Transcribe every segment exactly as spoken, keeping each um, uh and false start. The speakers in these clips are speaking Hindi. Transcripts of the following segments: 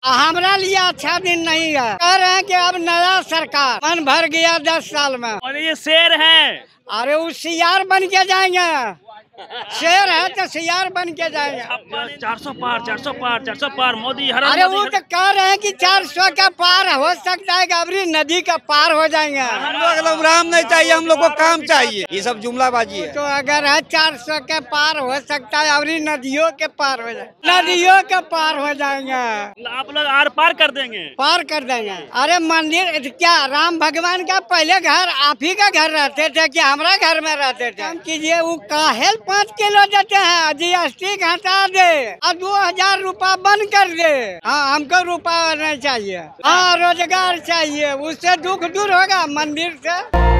हमारा लिए अच्छा दिन नहीं है। कह रहे हैं कि अब नया सरकार मन भर गया दस साल में। और ये शेर है। अरे वो सियार बन के जाएंगे, शेर है तो सियार बन के जाएंगे। चार सौ पार चार सौ पार चार सौ पार मोदी हर अरे वो तो कह रहे हैं कि चार सौ का पार हो सकता है, गबरी नदी का पार हो जाएंगे। हम लोग राम नहीं चाहिए, हम लोग को काम चाहिए। ये सब जुमलाबाजी है। तो अगर है चार सौ के पार हो सकता है, अबरी नदियों के पार हो जाए, नदियों के पार हो जाएंगे। आप लोग आर पार कर देंगे, पार कर देंगे। अरे मंदिर क्या राम भगवान का पहले घर आप ही का घर रहते थे कि हमारा घर में रहते थे? कीजिए वो काहे पाँच किलो देते हैं, जी एस टी घटा दे और दो हजार रूपया बंद कर दे। हाँ हमको रुपया नहीं चाहिए, हाँ रोजगार चाहिए, उससे दुख दूर होगा मंदिर से।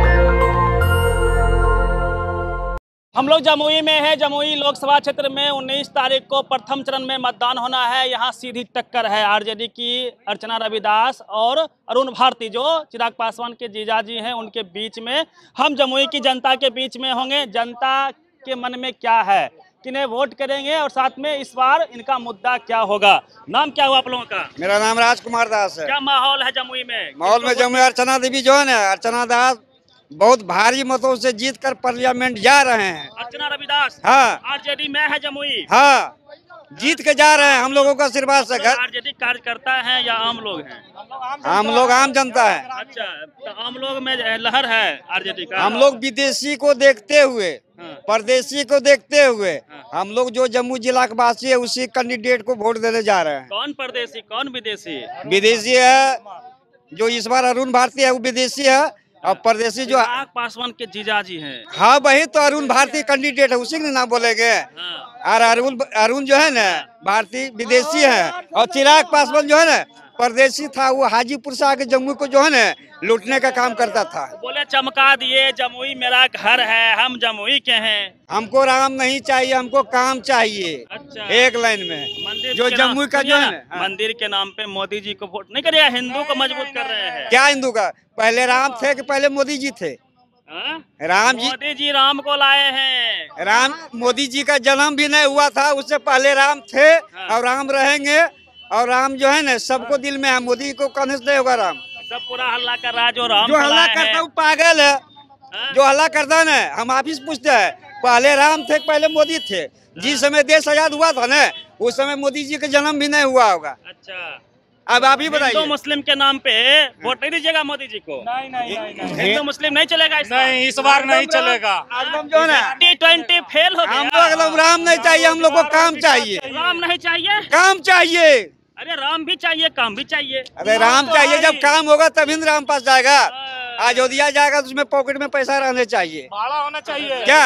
हम लोग जमुई में है। जमुई लोकसभा क्षेत्र में उन्नीस तारीख को प्रथम चरण में मतदान होना है। यहाँ सीधी टक्कर है आरजेडी की अर्चना रविदास और अरुण भारती, जो चिराग पासवान के जीजाजी हैं, उनके बीच में। हम जमुई की जनता के बीच में होंगे। जनता के मन में क्या है, किन्हें वोट करेंगे और साथ में इस बार इनका मुद्दा क्या होगा। नाम क्या हुआ आप लोगों का? मेरा नाम राजकुमार दास है। क्या माहौल है जमुई में? माहौल में जमुई अर्चना देवी जो है ना, अर्चना दास बहुत भारी मतों से जीत कर पार्लियामेंट जा रहे हैं। अर्चना रविदास हाँ आरजेडी में है जमुई। हाँ जीत के जा रहे हैं हम लोगों का आशीर्वाद से। घर आरजेडी कार्यकर्ता है या आम लोग हैं? हम लोग आम जनता है। अच्छा, तो आम लोग में लहर है आरजेडी का। हम लोग विदेशी को देखते हुए, परदेशी को देखते हुए, हम लोग जो जम्मू जिला के वासी है उसी कैंडिडेट को वोट देने जा रहे हैं। कौन परदेशी कौन विदेशी? विदेशी है जो इस बार अरुण भारती है, वो विदेशी है। और परदेशी जो चिराग पासवान के जीजाजी हैं। हाँ वही तो अरुण भारती कैंडिडेट है, उसी के नाम बोलेंगे। और अरुण अरुण जो है ना भारती विदेशी है, और चिराग पासवान जो है ना परदेशी था। वो हाजीपुर से आके जम्मू को जो है ना लूटने का काम करता था। बोले चमका दिए जमुई मेरा घर है, हम जमुई के हैं। हमको राम नहीं चाहिए, हमको काम चाहिए। अच्छा। एक लाइन में मंदिर जो जम्मू का जो है ना, मंदिर के नाम पे मोदी जी को वोट नहीं करेगा, हिंदू को मजबूत कर रहे हैं। क्या हिंदू का? पहले राम थे कि पहले मोदी जी थे? हा? राम जी मोदी जी राम को लाए हैं। राम मोदी जी का जन्म भी नहीं हुआ था, उससे पहले राम थे और राम रहेंगे। और राम जो है ना सबको दिल में है, मोदी को कहने से नहीं होगा राम। सब पूरा हल्ला कर रहा है जो राम जो हल्ला करता है वो पागल है। हाँ? जो जो हल्ला करता है ना, हम आप ही से पूछते हैं पहले राम थे पहले मोदी थे? जिस समय देश आजाद हुआ था ना उस समय मोदी जी का जन्म भी नहीं हुआ होगा। अच्छा, अब आप ही बताइए। हिंदू मुस्लिम के नाम पे वोट नहीं दीजिएगा मोदी जी को? नहीं नहीं नहीं हिंदू मुस्लिम नहीं चलेगा इस नहीं, इस बार नहीं चलेगा। एकदम जो है ना टी ट्वेंटी फेल हो हम गया। लोग एकदम राम नहीं चाहिए, हम लोग को काम चाहिए। राम नहीं चाहिए, काम चाहिए। अरे राम भी चाहिए, काम भी चाहिए। अरे राम चाहिए, जब काम होगा तभी न राम पास जाएगा। अयोध्या जाएगा तो उसमें पॉकेट में पैसा रहने चाहिए। भाड़ा होना चाहिए क्या?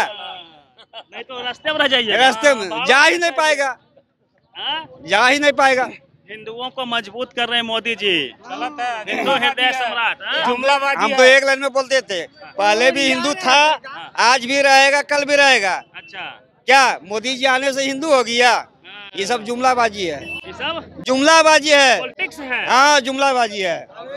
नहीं तो रास्ते में रह जाइए। रास्ते में जा ही नहीं पाएगा, जा ही नहीं पाएगा। हिंदुओं को मजबूत कर रहे हैं मोदी जी। गलत है, हिंदू हृदय सम्राट। हाँ? जुमलाबाजी हम तो एक लाइन में बोलते थे, पहले भी हिंदू था, आज भी रहेगा, कल भी रहेगा। अच्छा, क्या मोदी जी आने से हिंदू हो गया? ये सब जुमलाबाजी है, ये सब जुमलाबाजी है। पॉलिटिक्स है। हाँ जुमलाबाजी है।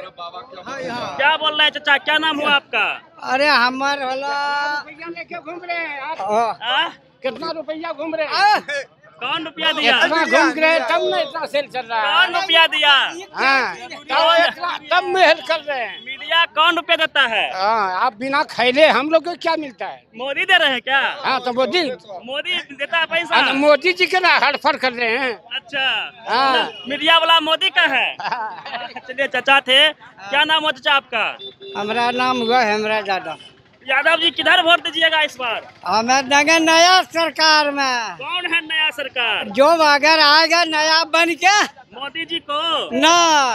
क्या बोल रहे हैं चाचा, क्या नाम हुआ आपका? अरे हमार होला घूम रहे हैं, हाँ? कितना रुपया घूम रहे हैं, कौन रुपया दिया? इतना घूम रहे हैं तब ना इतना सेल चल रहा है। कौन रुपया दिया? हाँ तब मेहनत कर रहे हैं। मीडिया कौन रुपया देता है? हाँ आप बिना खैले हम लोग को क्या मिलता है? मोदी दे रहे हैं क्या? हाँ तो मोदी मोदी देता है पैसा? मोदी जी के ना हड़फड़ कर रहे हैं। अच्छा, हाँ। मीडिया वाला मोदी का है। चलिए चाचा थे, क्या नाम हो चाचा आपका? हमारा नाम हुआ हेमरा यादव। यादव जी किधर वोट दीजिएगा इस बार? हमें देंगे नया सरकार में। कौन है नया सरकार? जो अगर आएगा नया बन के मोदी जी को ना,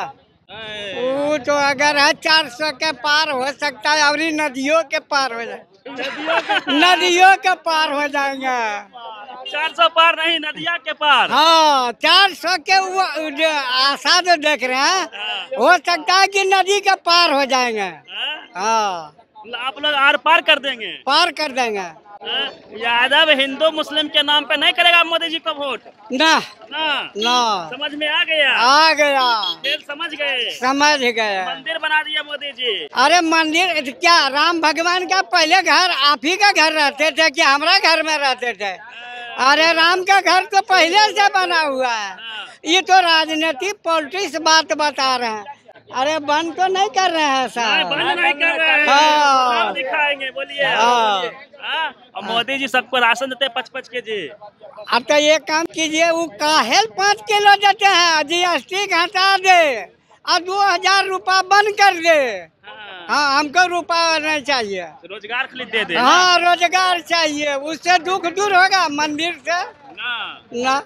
वो तो अगर है चार सौ के पार हो सकता है, और नदियों के पार हो जाए, नदियों के पार हो जाएंगे। चार सौ पार नहीं, नदिया के पार। हाँ चार सौ के वो जो आशा जो देख रहे हैं, हो सकता है कि नदी के पार हो जाएंगे। हाँ? हाँ आप लोग आर पार कर देंगे? पार कर देंगे। हाँ? यादव हिंदू मुस्लिम के नाम पे नहीं करेगा मोदी जी को वोट? ना ना, ना समझ में आ गया? आ गया, खेल समझ गए, समझ गए। मंदिर बना दिया मोदी जी। अरे मंदिर क्या राम भगवान का पहले घर आप ही का घर रहते थे कि हमारा घर में रहते थे? अरे राम का घर तो पहले से बना हुआ है, ये तो राजनीति पॉलिटिक्स बात बता रहे हैं। अरे बंद तो नहीं कर रहे हैं सर, बंद नहीं कर रहे हैं, हाँ। सब दिखाएंगे, बोलिए। हाँ। हाँ? और मोदी जी सबको राशन देते हैं पच पच के जी। अब तो ये काम कीजिए, वो काहेल पाँच किलो देते हैं, जीएसटी घटा दे और दो हजार रूपया बंद कर दे। हाँ। हाँ, हमको रुपया नहीं चाहिए, रोजगार खाली दे दे। हाँ रोजगार चाहिए, उससे दुख दूर होगा। मंदिर से ना, ना,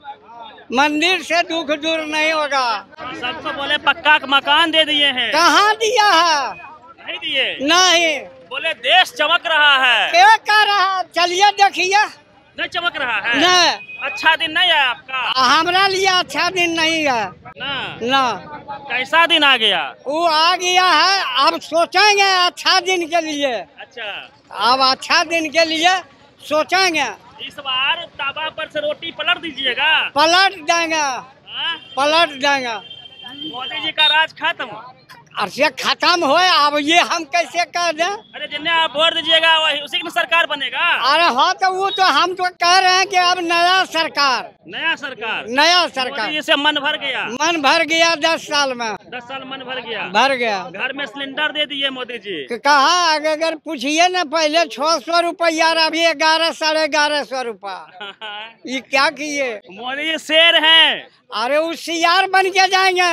मंदिर से दुख दूर नहीं होगा। सबको बोले पक्का का मकान दे दिए हैं, कहाँ दिया है? नहीं दिए। नहीं, बोले देश चमक रहा है, क्या कर रहा? चलिए देखिए। नहीं चमक रहा है। नहीं, अच्छा दिन नहीं है आपका। हमारा लिए अच्छा दिन नहीं है ना, ना। कैसा दिन आ गया? वो आ गया है, अब सोचेंगे अच्छा दिन के लिए। अच्छा, अब अच्छा दिन के लिए सोचेंगे। इस बार तावा पर से रोटी पलट दीजिएगा। पलट देंगे, हाँ? पलट देंगे। मोदी जी का राज खत्म। अरे खत्म हो, अब ये हम कैसे कर दें? अरे जिन्हें आप वोट दीजिएगा वही उसी की सरकार बनेगा। अरे हाँ, तो वो तो हम तो कह रहे हैं कि अब नया सरकार, नया सरकार, नया मोदी सरकार। जी से मन भर गया। मन भर गया, दस साल में दस साल मन भर गया। भर गया। घर में सिलेंडर दे दिए मोदी जी। कहा अगर पूछिए ना, पहले छह सौ रुपया, अभी ग्यारह साढ़े ग्यारह सौ रुपया। ये क्या किए? मोदी जी शेर हैं। अरे वो सियार बन के जाएंगे,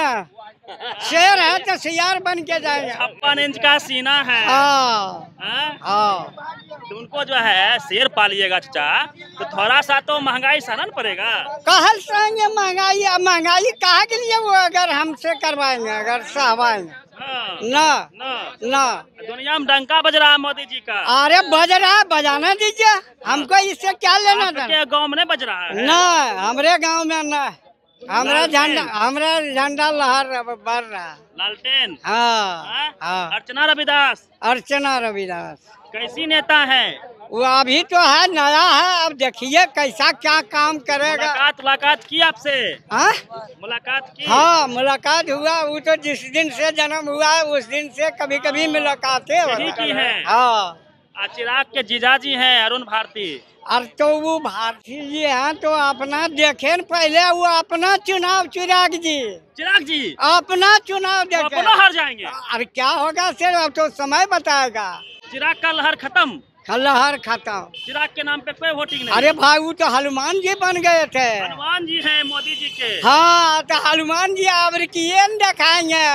शेर है तो सियार बन के जाएंगे। छप्पन इंच का सीना है। हाँ हाँ? हाँ। तो उनको जो है शेर पालिएगा चाचा, तो थोड़ा सा तो महंगाई सहना पड़ेगा। कहल सहेंगे महंगाई, अब महंगाई कहाँ के लिए? वो अगर हमसे करवाएंगे, अगर सहवाएंगे। हाँ। ना ना, ना। दुनिया में डंका बज रहा है मोदी जी का। अरे बज रहा है, बजाना दीजिए, हमको इससे क्या लेना था? आपके गाँव में नहीं बज रहा है? ना, हमरे गांव में ना, हमरा झंडा, हमरा झंडा लहर बढ़ रहा। लालटेन। हाँ हाँ? हाँ। अर्चना रविदास अर्चना रविदास कैसी नेता है? वो अभी तो है, नया है, अब देखिए कैसा क्या काम करेगा। मुलाकात मुलाकात की आपसे? हाँ मुलाकात की? हाँ, मुलाकात हुआ। वो तो जिस दिन से जन्म हुआ है उस दिन से कभी कभी मुलाकातें यही की है। हाँ। आ, चिराग के जीजाजी हैं अरुण भारती। और तो वो भारती जी हैं, तो अपना देखे न पहले, वो अपना चुनाव, चिराग जी, चिराग जी अपना चुनाव वो देखे। अपना हार जाएंगे। अरे क्या होगा सिर्फ, अब तो समय बताएगा। चिराग का लहर खत्म, लहर खत्म। चिराग के नाम पे कोई वोटिंग नहीं। अरे भाई, वो तो हनुमान जी बन गए थे। हनुमान जी हैं मोदी जी के। हाँ, तो हनुमान जी अब किए न दिखाएंगे,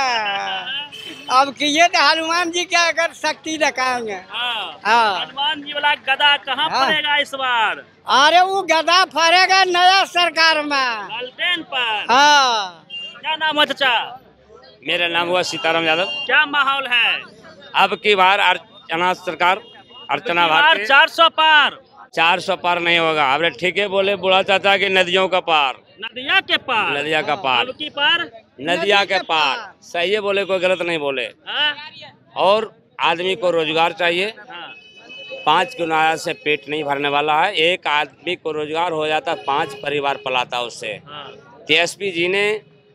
अब किए तो हनुमान जी क्या अगर शक्ति दिखाएंगे। हाँ। हाँ। हनुमान जी वाला गदा कहाँ हाँ। पड़ेगा इस बार? अरे वो गदा फरेगा नया सरकार में। लालटेन पर। हाँ। क्या नाम है चाचा? मेरा नाम हुआ सीताराम यादव। क्या माहौल है? अब की बार अर्चना सरकार, अर्चना भारती। चार सौ पार। चार सौ पार नहीं होगा। अब ठीक है बोले बूढ़ा चाचा की नदियों का पार, नदिया के पार, नदिया का पार, अब की पार, नदिया के पार। सही है बोले, कोई गलत नहीं बोले। हाँ? और आदमी को रोजगार चाहिए। हाँ। पाँच किनारा से पेट नहीं भरने वाला है। एक आदमी को रोजगार हो जाता, पांच परिवार पलाता उससे। हाँ। टीएसपी जी ने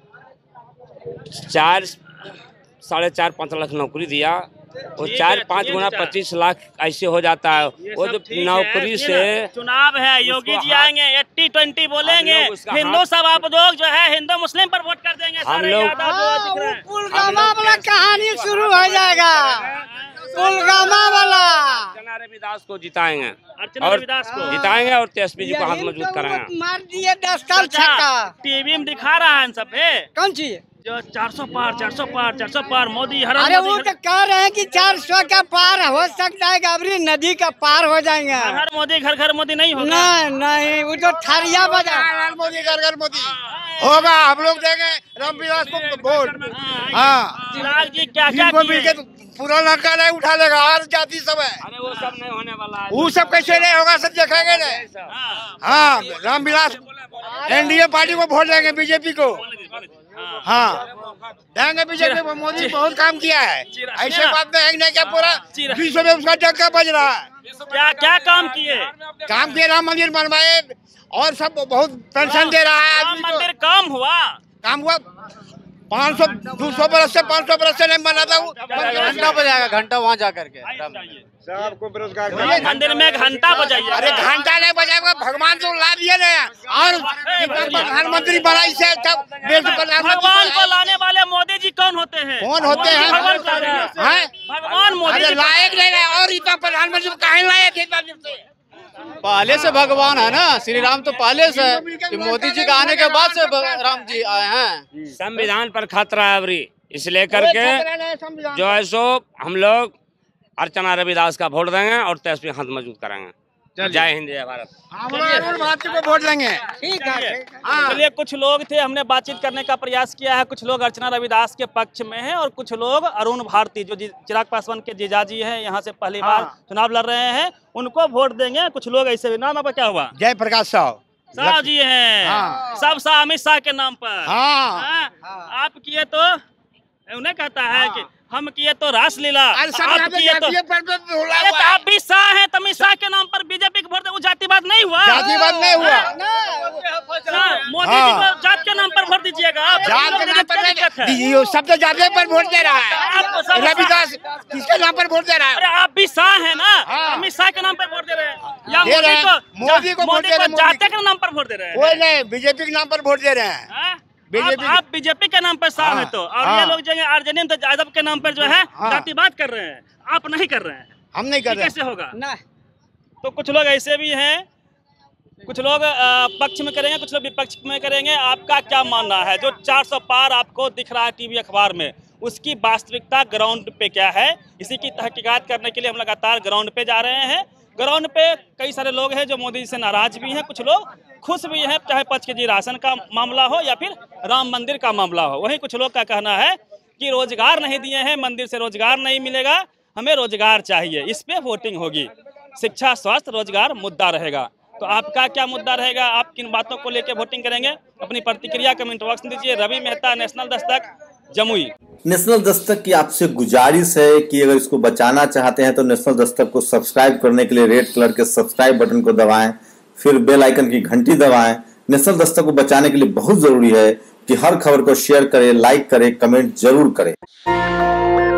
चार साढ़े चार पाँच लाख नौकरी दिया, वो ठीक चार है, पाँच ठीक गुना है। पच्चीस लाख ऐसे हो जाता है। ये वो सब जो ठीक नौकरी है, से सुनिए ना, चुनाव है, योगी जी हाथ- आएंगे, एट्टी ट्वेंटी बोलेंगे, हम लोग उसका हिंदू हाथ- सब आप लोग जो है हिंदू मुस्लिम पर वोट कर देंगे। हम सारे लोग- यादव जो हाँ, दिख रहे वो हैं। पुलगामा वाला कहानी शुरू हो जाएगा, पुलगामा वाला। अर्चना रविदास को जिताएंगे अर्चना और रविदास को जिताएंगे और तेजस्वी जी को हाथ यही मजबूत तो करेंगे। वो मार दिए दस साल छक्का। टीवी में दिखा रहा है इन सब पे, कौन चीज? जो चार सौ पार, चार सौ पार, चार सौ पार, मोदी हर अरे मोदी वो तो कह रहे हैं कि चार सौ का पार हो सकता है, गबरी नदी का पार हो जाएंगे। हर हर मोदी घर घर मोदी नहीं होगा। नहीं नहीं, वो तो थरिया बजा। मोदी घर घर मोदी होगा। हम लोग देंगे रामविलास को वोट। हाँ, चिराग जी क्या क्या जिनको मिलके किए? पूरा लड़का नहीं उठा लेगा, हर जाति सब है। अरे वो सब नहीं होने वाला है। वो सब कैसे नहीं होगा, सब देखेंगे ना। हाँ। हाँ, रामविलास एनडीए पार्टी को वोट देंगे, बीजेपी को। हाँ। हाँ, देंगे बीजेपी को। मोदी बहुत काम किया है, चिरा- ऐसे बात नहीं है क्या पूरा चिरा- विश्व में उसका डंका बज रहा है। क्या क्या काम किए? काम किए, राम मंदिर बनवाए और सब बहुत पेंशन दे रहा है राम आदमी को। मंदिर काम हुआ? काम हुआ, पाँच सौ दो सौ बरस से पाँच सौ बरस से नहीं बना था वो घंटा बजाएगा, घंटा वहाँ जा करके सबको बेरोजगार मंदिर में घंटा बजाइए। अरे घंटा नहीं बजाएगा, भगवान को ला दिए ना। और प्रधानमंत्री बनाई से तब भगवान को लाने वाले मोदी जी कौन होते हैं? कौन होते हैं? भगवान को लाने वाले। हैं? भगवान मोदी अरे जी लायक नहीं रहे और इतना प्रधानमंत्री को कहीं लाए थे? पहले से भगवान है ना, श्री राम तो पहले से है कि मोदी जी के आने के बाद से राम जी आए हैं। संविधान पर खतरा है अबरी, इसलिए करके जो है सो हम लोग अर्चना रविदास का वोट देंगे और तेजस्वी हाथ मजबूत करेंगे। जय हिंद जय भारत। हम भारतीय को वोट देंगे। ठीक है। चलिए, कुछ लोग थे, हमने बातचीत करने का प्रयास किया है। कुछ लोग अर्चना रविदास के पक्ष में हैं और कुछ लोग अरुण भारती जो चिराग पासवान के जीजाजी हैं, यहाँ से पहली बार चुनाव लड़ रहे हैं, उनको वोट देंगे। कुछ लोग ऐसे भी। नाम आपका क्या हुआ? जय प्रकाश साहब शाह जी हैं। हाँ। सब शाह अमित शाह के नाम पर। हाँ। हाँ। आप किए तो उन्हें कहता है कि हम किए तो रासलीला, आप किए तो अरे तो आप भी शाह हैं, तो अमित शाह के नाम पर बीजेपी को वोट दे, वो जातिवाद नहीं हुआ? जातिवाद नहीं हुआ। हाँ, मोदी जी को जात के नाम पर वोट दीजिएगा आप। जात के नाम पर नहीं, सब तो जाति पर वोट दे रहा है। रविदास किसके नाम पर वोट दे रहा है? अरे आप भी शाह हैं ना, अमित शाह के नाम पर वोट दे रहे हैं या दे रहे मोदी हैं। को मोदी को वोट मोदी दे रहे को हैं, जाति मोदी के नाम पर वोट दे रहे हैं? कोई नहीं, बीजेपी के नाम पर वोट दे रहे हैं। हाँ? बीजेपी आप, आप बीजेपी के नाम पर शाह हाँ, हैं तो, और हाँ। ये लोग जो है आरजेडी में तो यादव के नाम पर जो है हाँ। जातिवाद कर रहे हैं। आप नहीं कर रहे हैं, हम नहीं कर ये रहे। कैसे होगा? ना तो कुछ लोग ऐसे भी हैं, कुछ लोग अ, पक्ष में करेंगे, कुछ लोग विपक्ष में करेंगे। आपका क्या मानना है? जो चार सौ पार आपको दिख रहा है टीवी अखबार में, उसकी वास्तविकता ग्राउंड पे क्या है? इसी की तहकीकात करने के लिए हम लगातार ग्राउंड पे जा रहे हैं। ग्राउंड पे कई सारे लोग हैं जो मोदी जी से नाराज भी हैं, कुछ लोग खुश भी हैं, चाहे पच्चीस के जी राशन का मामला हो या फिर राम मंदिर का मामला हो। वहीं कुछ लोग का कहना है कि रोजगार नहीं दिए हैं, मंदिर से रोजगार नहीं मिलेगा, हमें रोजगार चाहिए, इस पे वोटिंग होगी। शिक्षा, स्वास्थ्य, रोजगार मुद्दा रहेगा। तो आपका क्या मुद्दा रहेगा? आप किन बातों को लेकर वोटिंग करेंगे? अपनी प्रतिक्रिया कमेंट बॉक्स में दीजिए। रवि मेहता, नेशनल दस्तक, जमुई। नेशनल दस्तक की आपसे गुजारिश है कि अगर इसको बचाना चाहते हैं तो नेशनल दस्तक को सब्सक्राइब करने के लिए रेड कलर के सब्सक्राइब बटन को दबाएं, फिर बेल आइकन की घंटी दबाएं। नेशनल दस्तक को बचाने के लिए बहुत जरूरी है कि हर खबर को शेयर करें, लाइक करें, कमेंट जरूर करें।